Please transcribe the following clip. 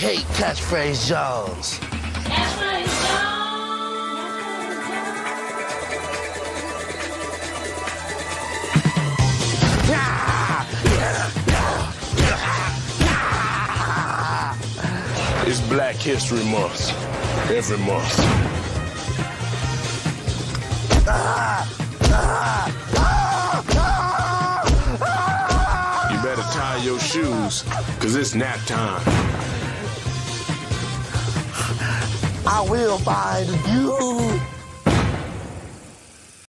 hate Catchphrase Jones. Catchphrase Jones. It's Black History Month. Every month. You better tie your shoes, cause it's nap time. I will find you.